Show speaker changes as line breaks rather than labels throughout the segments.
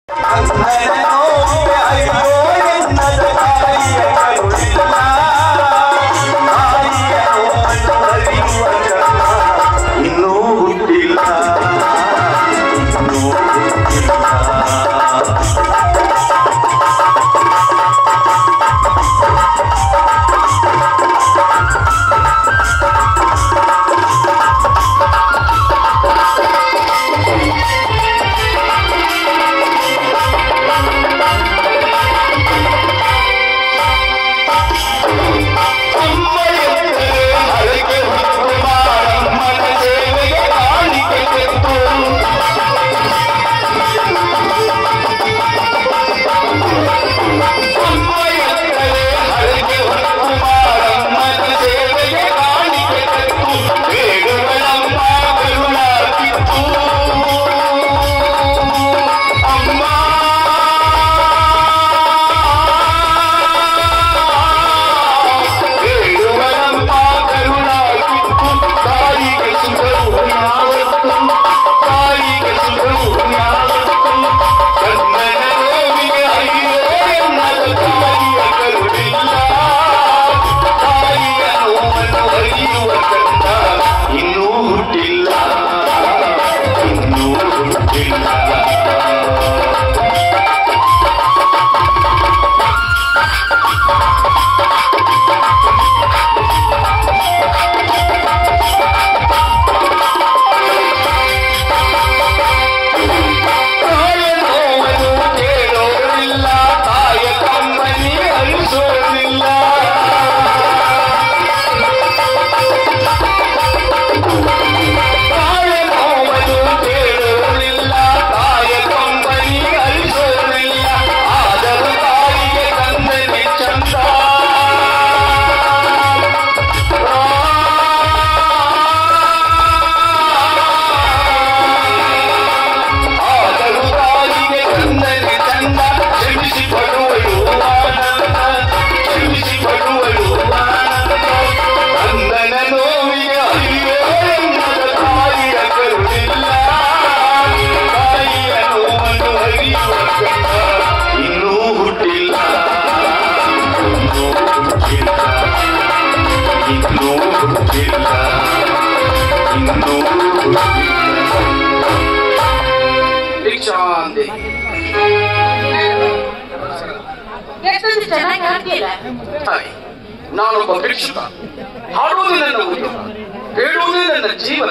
ನಾನೊಬ್ಬ ಭಿಕ್ಷುಕ. ಹಾಡುವುದೇ ನನ್ನ ಉದ್ಯೋಗ, ಹೇಳುವುದೇ ನನ್ನ ಜೀವನ.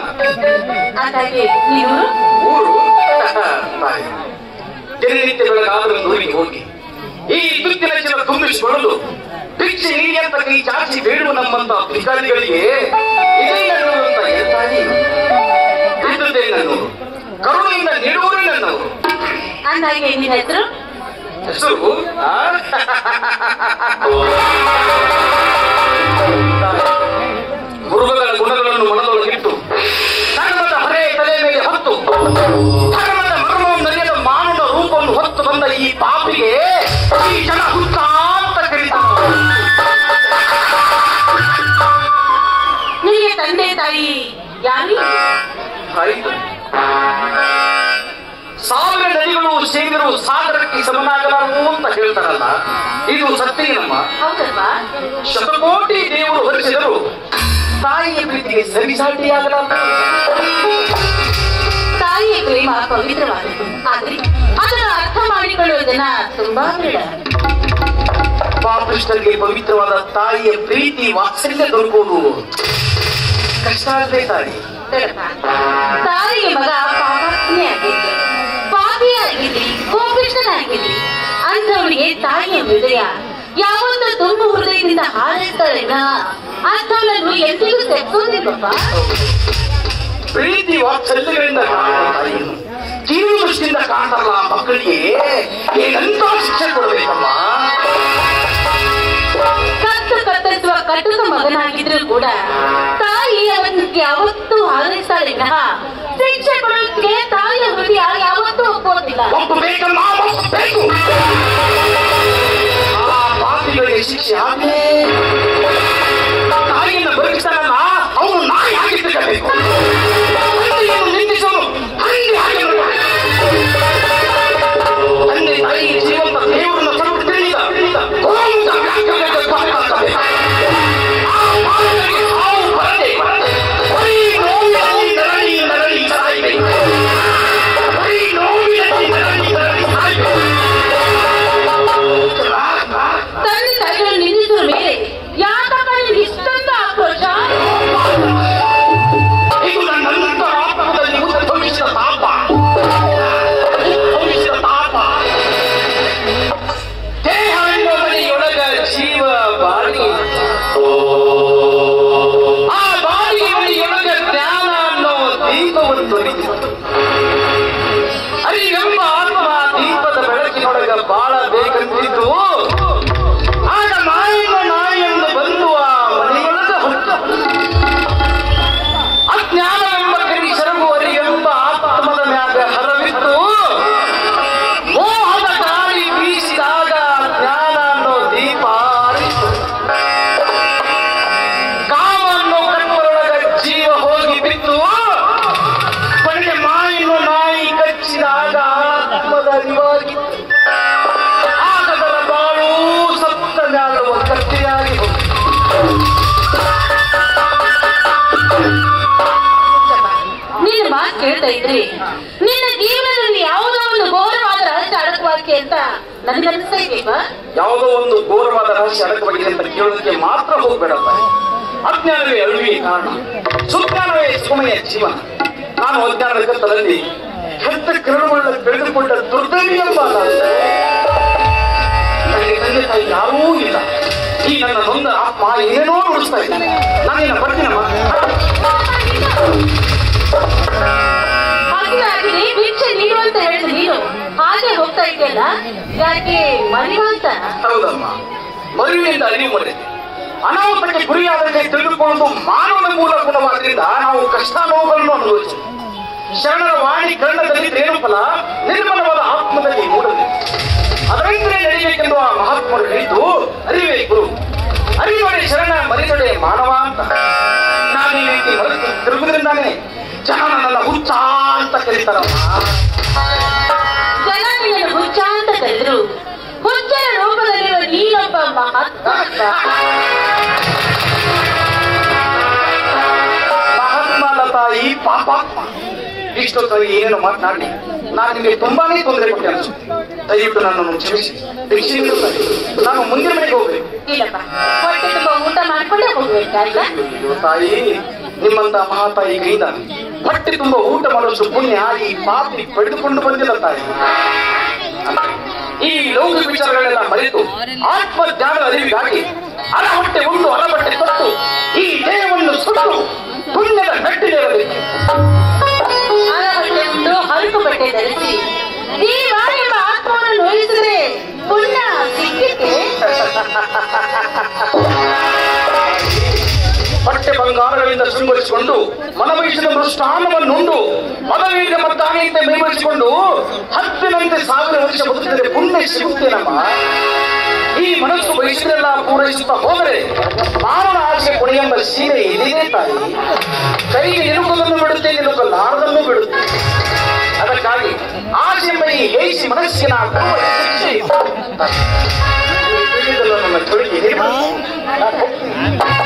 ಊರು ದಿನನಿತ್ಯ ಬೆಳಗಾದರೂ ಊರಿಗೆ ಹೋಗಿ ಈ ತುತ್ತಿನ ಚಲ ತುಂಬಿಸಿಕೊಳ್ಳಲು ಭಿಕ್ಷೆ ನೀಡಿ ಅಂತ ಕೈ ಚಾಚಿ ಬೇಡುವ ನಮ್ಮಂತ ಭಿಕಾರಿಗಳಿಗೆ ಇದ್ದುದೇ ನನ್ನವರು, ಕರುಣೆಯಿಂದ ನೀಡುವವರೇ ನನ್ನವರು. ಹೆಸರು ಗುರುಗಳ ಗುಣಗಳನ್ನು ಮನದೊಳಗಿಟ್ಟು ಧರ್ಮದ ಹರೆ ತಲೆ ಮೇಲೆ ಹೊತ್ತು ಧರ್ಮದ ಮರ್ಮವನ್ನರಿಯದ ಮಾನವ ರೂಪವನ್ನು ಹೊತ್ತು ಬಂದ ಈ ಪಾಪಿಗೆ ಈ ಜನ ಹುತ್ತ ಅಂತ ಕರೀತಾರೆ.
ನಿಮಗೆ ತಂದೆ ತಾಯಿ ಯಾರು?
ಸಾವಿರ ನದಿಗಳು ಸೇರಿದರೂ ಸಾಗರಕ್ಕೆ ಸಮನಾಗಲಾರವು ಅಂತ ಹೇಳ್ತಾರಲ್ಲ, ಇದು ಸತ್ಯನಮ್ಮ. ಶತಕೋಟಿ ದೇವರು ಹೊರಿಸಿದರು ತಾಯಿಯ ಪ್ರೀತಿಗೆ ಸರಿಸಾಟಿಯಾಗಲಾರ.
ತಾಯಿಯ ಪ್ರೇಮ ಪವಿತ್ರವಾದದ್ದು, ಆದ್ರೆ ಅದನ್ನು ಅರ್ಥ ಮಾಡಿಕೊಳ್ಳುವುದನ್ನ ತುಂಬಾ ಬೇಡ.
ಪಾಪಿಷ್ಟರಿಗೆ ಪವಿತ್ರವಾದ ತಾಯಿಯ ಪ್ರೀತಿ ವಾತ್ಸಲ್ಯ ದೊರಕುವುದು ಕಷ್ಟ ಆಗದೆ ತಾಯಿ.
ತಾಯಿಗೆ ಮಗ ಪಾಪಾತ್ಮೆ ಆಗಿರ್ಲಿ, ಪಾಪಿಯಾಗಿರ್ಲಿ, ಕೋಪಿಷ್ಟನಾಗಿರ್ಲಿ, ಅಂಥವರಿಗೆ ತಾಯಿಯ ಹೃದಯ ಯಾವತ್ತೂ ತುಂಬ ಹೃದಯದಿಂದ ಹಾರೈಸ್ತಾಳೆ. ಅಂಥವನನ್ನು ಎಂದಿಗೂ ತೆಗೆಸೋದಿಲ್ಲಪ್ಪ.
ಪ್ರೀತಿ ವಾತ್ಸಲ್ಯಗಳಿಂದ ಕಿರು ದೃಷ್ಟಿಯಿಂದ ಕಾಣ್ತಾರಲ್ಲ ಮಕ್ಕಳಿಗೆ ಏನಂತ ಶಿಕ್ಷೆ ಕೊಡಬೇಕಮ್ಮ.
ಕತ್ತರಿಸುವ ಕಟುಕ ಮಗನಾಗಿದ್ರು ಕೂಡ ತಾಯಿ ಅವನಿಗೆ ಯಾವತ್ತೂ ಹಾರೈಸ್ತಾಳೆ. ಶಿಕ್ಷೆ ಕೊಡೋದಕ್ಕೆ ತಾಯಿಯ ಹೃದಯ ಯಾವತ್ತೂ ಒಪ್ಪೋದಿಲ್ಲ.
ಒಪ್ಪಬೇಕಮ್ಮ, ಒಪ್ಪಬೇಕು. ಆ ಪಾಪಿಗಳಿಗೆ ಶಿಕ್ಷೆ ಆಗಲೇ ತಾಯಿಯನ್ನು ಬದುಕಿಸ್ತಾರಲ್ಲ, ಅವನು ನಾಯಿ ಆಗಿದ್ದಬೇಕು. ನಿಂದಿಸೋನು ನಿಜವಾದ ಅರಿವಾಗಿತ್ತು. ಆಗದರ ಬಾಳು ಸತ್ತ ಮ್ಯಾಳುವ ಕತ್ತಿಯಾಗಿ
ನಿನ್ನ ಮಾತು ಕೇಳ್ತಾ ಇದ್ರಿ ನಿನ್ನ ಜೀವನದಲ್ಲಿ ಯಾವುದೋ ಒಂದು ಘೋರವಾದ ರಹಸ್ಯ ಅಡಕವಾಕ್ಯ ಅಂತ ನನಗೆ ಅನಿಸ್ತಾ ಇದೆಯಾ?
ಯಾವುದೋ ಒಂದು ಘೋರವಾದ ರಹಸ್ಯ ಅಡಕವಾಗಿದೆ ಅಂತ ಕೇಳೋದಕ್ಕೆ ಮಾತ್ರ ಹೋಗ್ಬೇಡಪ್ಪ. ಅಜ್ಞಾನವೇ ಅರಿವಿಗೆ ಕಾರಣ, ಸುಜ್ಞಾನವೇ ಸುಮಯ ಜೀವನ. ನಾನು ಅಜ್ಞಾನದ ಕತ್ತಲಲ್ಲಿ ಕೆಟ್ಟ ಕಿರಣಗಳನ್ನು ಬೆಳೆದುಕೊಂಡ ದುರ್ದೈವಿ ಎಂಬ ನನಗೆ ತಂದೆ ತಾಯಿ ಯಾರೂ ಇಲ್ಲ. ಈ ನನ್ನ ನೊಂದ ಆತ್ಮ ಏನೇನೋ ನುಡಿಸ್ತಾ ಇದ್ದಾನೆ. ನಾನಿನ್ನ ಬರ್ತೀನಮ್ಮ.
ಹಾಗೆ ಭಿಕ್ಷೆ ನೀಡುವಂತ ಹೇಳಿದ ನೀನು ಹಾಗೆ ಹೋಗ್ತಾ ಇದೆಯಲ್ಲ, ಯಾಕೆ ಮರಿವಂತ?
ಹೌದಮ್ಮ, ಮರುವಿನಿಂದ ಅರಿವು ಮರೆ ಅನಾಹುತಕ್ಕೆ ಗುರಿಯಾದರೆ ತಿಳಿದುಕೊಳ್ಳುವುದು ಮಾನವನ ಮೂಲ ಗುಣವಾದ್ರಿಂದ ನಾವು ಕಷ್ಟ ನೋವುಗಳನ್ನು ಅನುಭವಿಸುತ್ತೇವೆ. ಶರಣರ ವಾಣಿ ಕರ್ಣದಲ್ಲಿ ರೇಣು ಫಲ ನಿರ್ಮಲವಾದ ಆತ್ಮದಲ್ಲಿ ಮೂಡಲಿ. ಅದರಿಂದಲೇ ನಡೀಬೇಕೆಂದು ಆ ಮಹಾತ್ಮರು ಹೇಳಿದ್ದು ಅರಿವೇ ಗುರು, ಅರಿವಡೆ ಶರಣ ಮರಿದೊಡೆ ಮಾನವ ಅಂತ. ನಾನು ಈ ರೀತಿ ಹೊರತು ತಿರುಗುವುದರಿಂದಾನೇ ಜನ ನನ್ನನ್ನು ಹುಚ್ಚ ಅಂತ ಕರೀತಾರಮ್ಮ.
ಜನ ನಿನ್ನನ್ನು ಹುಚ್ಚ ಅಂತ ಕರೆದ್ರು, ಹುಚ್ಚರ ರೂಪದಲ್ಲಿರುವ ನೀನೊಬ್ಬ
ಮಹಾತ್ಮನ ತಾಯಿ ಪಾಪಾತ್ಮ. ಇಷ್ಟೊತ್ತು ಏನೇನು ಮಾತನಾಡಿ ನಾನು ನಿಮಗೆ ತುಂಬಾನೇ ತೊಂದರೆ ಕೊಟ್ಟೆ ಅನಿಸುತ್ತೆ. ದಯವಿಟ್ಟು ನನ್ನನ್ನು ಕ್ಷಮಿಸಿ. ಭಿಕ್ಷೆ ನೀಡುತ್ತಾರೆ, ನಾನು ಮುಂದಿನ ಮನೆಗೆ ಹೋಗ್ಬೇಕು.
ಇಲ್ಲಪ್ಪ, ಹೊಟ್ಟೆ ತುಂಬ ಊಟ ಮಾಡ್ಕೊಂಡೇ ಹೋಗ್ಬೇಕಾಯ್ತಾ?
ತಾಯಿ, ನಿಮ್ಮಂತ ಮಹಾತಾಯಿ ಕೈದ ಹೊಟ್ಟೆ ತುಂಬ ಊಟ ಮಾಡುವಷ್ಟು ಪುಣ್ಯ ಈ ಪಾಪಿ ಪಡೆದುಕೊಂಡು ಬಂದಿಲ್ಲ ತಾಯಿ. ಈ ಲೌಕಿಕ ವಿಚಾರಗಳೆಲ್ಲ ಮರೆತು ಆತ್ಮಜ್ಞಾನ ಅರಿವಿಗಾಗಿ ಅರ ಹೊಟ್ಟೆ ಉಂಡು ಅರ ಬಟ್ಟೆ ತೊಟ್ಟು ಈ ದೇಹವನ್ನು ಸುಟ್ಟು ಪುಣ್ಯದ ಮೆಟ್ಟಿಲೇರಬೇಕು.
ಅರ ಬಟ್ಟೆ ಉಂಡು ಹರಕು ಬಟ್ಟೆ ಧರಿಸಿ ದೇವ ಎಂಬ ಆತ್ಮವನ್ನು ನೋಯಿಸಿದ್ರೆ ಪುಣ್ಯ ಸಿಕ್ಕಿಕ್ಕೆ
ಬಟ್ಟೆ ಬಂಗಾರಗಳಿಂದ ಶೃಂಗರಿಸಿಕೊಂಡು ಮನವಹಿಸಿದ ಮೃಷ್ಟಾನ್ನವನ್ನುಂಡು ಪದವಿಯಿಂದ ಮತ್ತಾನೆಯಂತೆ ಮೇಮರಿಸಿಕೊಂಡು ಹತ್ತಿನಂತೆ 1000 ವರ್ಷ ಬದುಕಿದರೆ ಪುಣ್ಯ ಸಿಗುತ್ತೇನಮ್ಮ. ಈ ಮನಸ್ಸು ಬಯಸಿದೆಲ್ಲ ಪೂರೈಸುತ್ತಾ ಹೋದರೆ ಮಾನವ ಆಸೆ ಕೊನೆಯೆಂಬ ಸೀರೆ ಇದೇ ತಾಯಿ. ಕೈಗೆ ನಿಲುಕುವುದನ್ನು ಬಿಡುತ್ತೆ, ನಿಲುಕಲಾರದನ್ನು ಬಿಡುತ್ತೆ. ಅದಕ್ಕಾಗಿ ಆಸೆ ಎಂಬ ಈ ಹೇಸಿ ಮನಸ್ಸಿನ ಶಿಕ್ಷೆ ನನ್ನ ತೊಳಿಗೆ